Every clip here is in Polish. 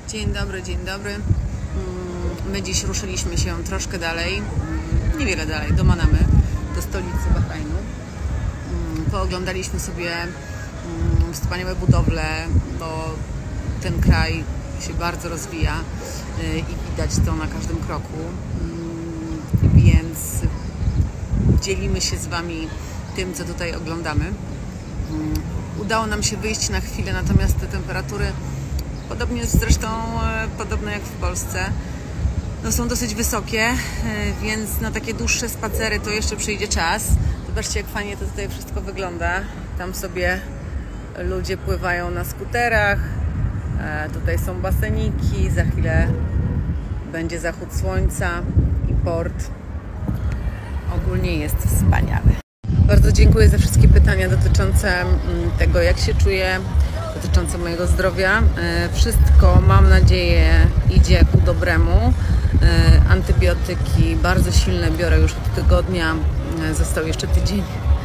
Dzień dobry, dzień dobry. My dziś ruszyliśmy się troszkę dalej, niewiele dalej, do Manamy, do stolicy Bahrajnu. Pooglądaliśmy sobie wspaniałe budowle, bo ten kraj się bardzo rozwija i widać to na każdym kroku, więc dzielimy się z Wami tym, co tutaj oglądamy. Udało nam się wyjść na chwilę, natomiast te temperatury, podobnie zresztą podobne jak w Polsce, no są dosyć wysokie, więc na takie dłuższe spacery to jeszcze przyjdzie czas. Zobaczcie, jak fajnie to tutaj wszystko wygląda. Tam sobie ludzie pływają na skuterach, tutaj są baseniki, za chwilę będzie zachód słońca i port. Ogólnie jest wspaniale. Bardzo dziękuję za wszystkie pytania dotyczące tego, jak się czuję, dotyczące mojego zdrowia. Wszystko, mam nadzieję, idzie ku dobremu. Antybiotyki bardzo silne biorę już od tygodnia. Został jeszcze tydzień.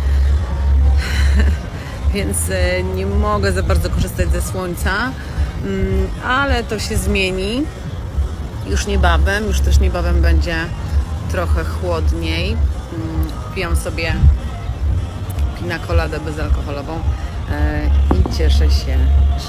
Więc nie mogę za bardzo korzystać ze słońca, ale to się zmieni już niebawem. Już też niebawem będzie trochę chłodniej. Pijam sobie pina coladę bezalkoholową i cieszę się,